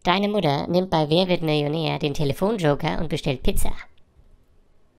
Deine Mutter nimmt bei Wer wird Millionär den Telefonjoker und bestellt Pizza.